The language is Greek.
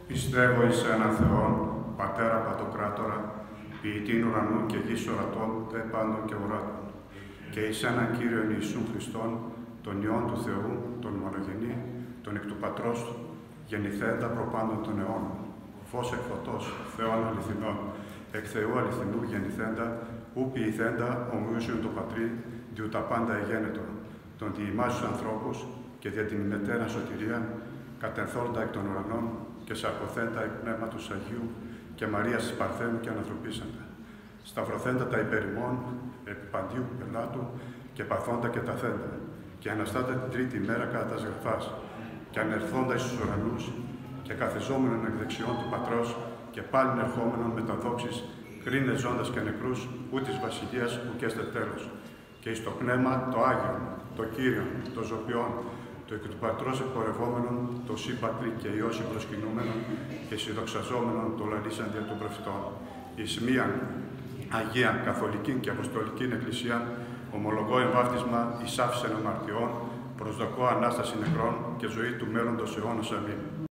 Πιστεύω εις έναν Θεόν, Πατέρα Παντοκράτορα, ποιητήν ουρανού και γης ορατών, δε πάντων και ουράτων, και εις έναν Κύριον Ιησούν Χριστόν, τον Υιόν του Θεού, τον μονογενή, τον εκ του Πατρός, γεννηθέντα προπάντων των αιώνων, φως εκ φωτός, Θεών αληθινών, εκ Θεού αληθινού γεννηθέντα, ου ποιηθέντα ομοιούσιον του Πατρί, διού τα πάντα εγένετον, των διημάσους ανθρώπους και δια την ημετέραν σωτηρία, κατενθόντα εκ των ουρανών και σαρκωθέντα εκ πνεύματος Αγίου και Μαρίας της Παρθένου και ανθρωπίσαντα. Σταυρωθέντα τα υπερημών, επί παντίου πελάτου και παθόντα και ταθέντα, και αναστάτα την τρίτη μέρα κατά τας γραφάς, και ανερθόντα εις τους ουρανούς και καθεζόμενον εκ δεξιών του Πατρός και πάλιν ερχόμενον με τα δόξης, κρίνες ζώντας και νεκρούς, ού της βασιλείας ουκέστε τέλος. Και εις το πνεύμα το Άγιον, το Κύριον, το Ζωπιόν, το εκ του Πατρός εκπορευόμενον, το Συ Πατρί και Υιός προσκυνούμενον και συνδοξαζόμενον το λαλήσαντια των προφητών. Εις μίαν Αγία, Καθολική και Αποστολική Εκκλησία, ομολογώ εμβάφτισμα εις άφησεν αμαρτιών, προσδοκώ Ανάσταση νεκρών και ζωή του μέλλοντος αιώνος. Αμήν.